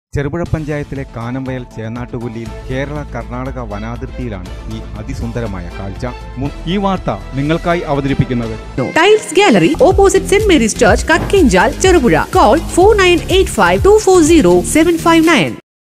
ചെറുപുഴ പഞ്ചായത്തിലെ കാനംവയൽ ചേന്നാട്ടുകൊല്ലിയിൽ കേരള-കർണാടക വനാതിർത്തിയിലാണ് ഈ അതിസുന്ദരമായ കാഴ്ച. ഈ വാർത്ത നിങ്ങൾക്കായി അവതരിപ്പിക്കുന്നത് Tiles Gallery opposite Saint Mary's Church, Kakkenchal, Cherupuzha. Call 4985240759.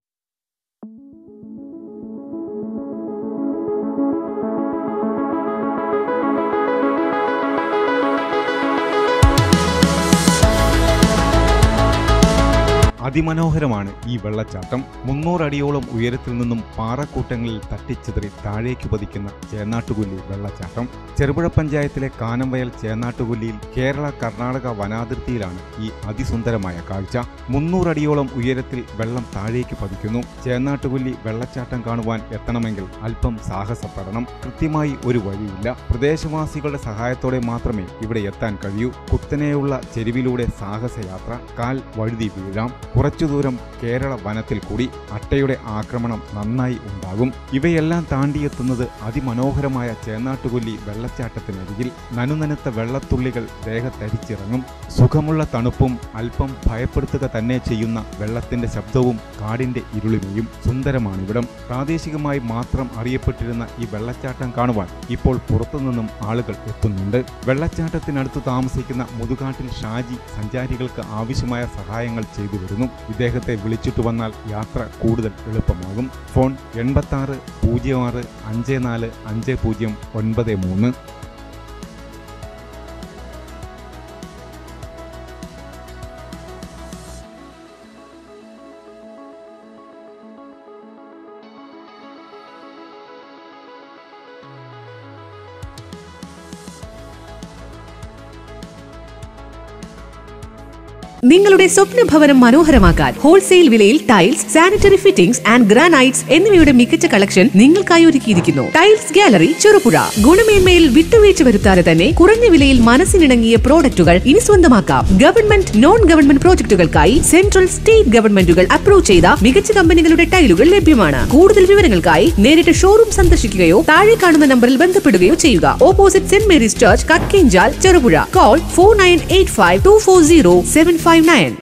അതിമനോഹരമാണ് ഈ വെള്ളച്ചാട്ടം. 300 അടിയോളം ഉയരത്തിൽ നിന്നും പാറക്കൂട്ടങ്ങളിൽ തട്ടിച്ചിതറി താഴേക്ക് പതിക്കുന്ന ചേന്നാട്ടുകൊല്ലി വെള്ളച്ചാട്ടം. ചെറുപുഴ പഞ്ചായത്തിലെ കാനംവയൽ ചേന്നാട്ടുകൊല്ലിയിൽ കേരള-കർണാടക വനാതിർത്തിയിലാണ് ഈ അതിസുന്ദരമായ കാഴ്ച. 300 അടിയോളം ഉയരത്തിൽ വെള്ളം താഴേക്ക് പതിക്കുന്നു. ചേന്നാട്ടുകൊല്ലി വെള്ളച്ചാട്ടം കാണുവാൻ എത്തണമെങ്കിൽ അല്പം സാഹസപ്പെടണം. കൃത്യമായി ഒരു വഴിയില്ല. പ്രദേശവാസികളുടെ സഹായത്തോടെ മാത്രമേ ഇവിടെ എത്താൻ കഴിയൂ. കുത്തനെയുള്ള ചെരുവിലൂടെ സാഹസയാത്ര. കാൽ വഴുതി വീഴാം. കുറച്ചു ദൂരം കേരള വനത്തിൽ കൂടി അട്ടയുടെ ആക്രമണം നന്നായി ഉണ്ടാകും. ഇവയെല്ലാം താണ്ടിയെത്തുന്നത് അതിമനോഹരമായ ചേന്നാട്ടുകൊല്ലി വെള്ളച്ചാട്ടത്തിനരികിൽ. നനുനനുത്ത വെള്ളത്തുള്ളികൾ ദേഹത്തരിച്ചിറങ്ങും. സുഖമുള്ള തണുപ്പും അല്പം ഭയപ്പെടുത്തുക തന്നെ ചെയ്യുന്ന വെള്ളത്തിന്റെ ശബ്ദവും കാടിന്റെ ഇരുളിമയും. സുന്ദരമാണിവിടം. പ്രാദേശികമായി മാത്രം അറിയപ്പെട്ടിരുന്ന ഈ വെള്ളച്ചാട്ടം കാണുവാൻ ഇപ്പോൾ പുറത്തുനിന്നും ആളുകൾ എത്തുന്നുണ്ട്. വെള്ളച്ചാട്ടത്തിനടുത്ത് താമസിക്കുന്ന മുതുകാട്ടിൽ ഷാജി സഞ്ചാരികൾക്ക് ആവശ്യമായ സഹായങ്ങൾ ചെയ്തു വരുന്നു. ഇദ്ദേഹത്തെ വിളിച്ചിട്ട് വന്നാൽ യാത്ര കൂടുതൽ എളുപ്പമാകും. ഫോൺ 86 06 54 50 93. നിങ്ങളുടെ സ്വപ്ന ഭവനം മനോഹരമാക്കാൻ ഹോൾസെയിൽ വിലയിൽ tiles, sanitary fittings and granites എന്നിവയുടെ മികച്ച കളക്ഷൻ നിങ്ങൾക്കായി ഒരുക്കിയിരിക്കുന്നു. Tiles gallery, Cherupuzha. ഗുണമേന്മയിൽ വിട്ടുവീഴ്ച വരുത്താതെ തന്നെ കുറഞ്ഞ വിലയിൽ മനസ്സിനിണങ്ങിയ പ്രോഡക്റ്റുകൾ ഇനി സ്വന്തമാക്കാം. ഗവൺമെന്റ്, നോൺ ഗവൺമെന്റ് പ്രോജക്ടുകൾക്കായി സെൻട്രൽ, സ്റ്റേറ്റ് ഗവൺമെന്റുകൾ അപ്രൂവ് ചെയ്ത മികച്ച കമ്പനികളുടെ ടൈലുകൾ ലഭ്യമാണ്. കൂടുതൽ വിവരങ്ങൾക്കായി നേരിട്ട് ഷോറൂം സന്ദർശിക്കുകയോ താഴെ കാണുന്ന നമ്പറിൽ ബന്ധപ്പെടുകയോ ചെയ്യുക. Opposite Saint Mary's Church, Kakkenchal, Cherupuzha. Call 4985240759.